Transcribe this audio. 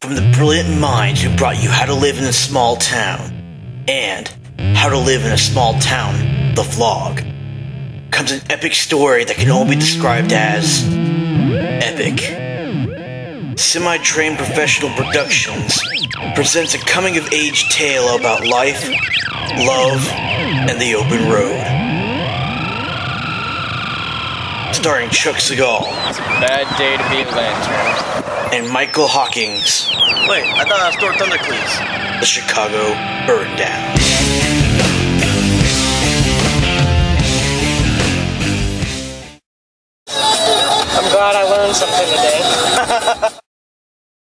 From the brilliant minds who brought you How to Live in a Small Town and How to Live in a Small Town, the vlog, comes an epic story that can only be described as epic. Semi-trained professional productions presents a coming-of-age tale about life, love, and the open road. Starring Chuck Segal. It's a bad day to be a lantern. And Michael Hawkins. Wait, I thought I was Thor Thundercleaves. The Chicago Burndown. I'm glad I learned something today.